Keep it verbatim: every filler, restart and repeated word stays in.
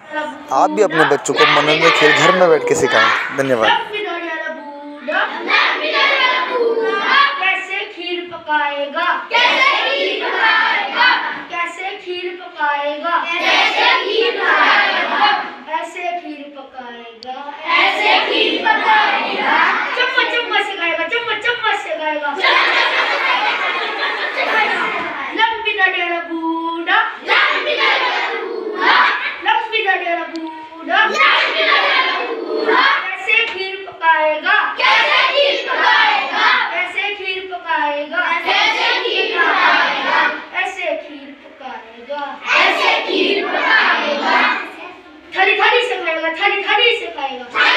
आप भी अपने बच्चों को मनोरंजन खेल घर में बैठ के सिखाएं। धन्यवाद। कैसे खीर पकाएगा? कैसे खीर पकाएगा? कैसे खीर पकाएगा? कैसे खीर पकाएगा? ऐसे खीर पकाएगा। ऐसे खीर पकाएगा। चम्मच चम्मच से खाएगा। चम्मच चम्मच से खाएगा। लंबी दाढ़ी वाला बूढ़ा। लंबी दाढ़ी वाला बूढ़ा। लंबी दाढ़ी वाला बूढ़ा। लंबी दाढ़ी वाला बूढ़ा। कैसे खीर पकाएगा? कैसे खीर पकाएगा? ऐसे खीर पकाएगा। ऐसे खीर पकाएगा। ऐसे खीर पकाएगा। ऐसे खीर पकाएगा। थाली थाली से खाएगा। थाली थाली से खाएगा।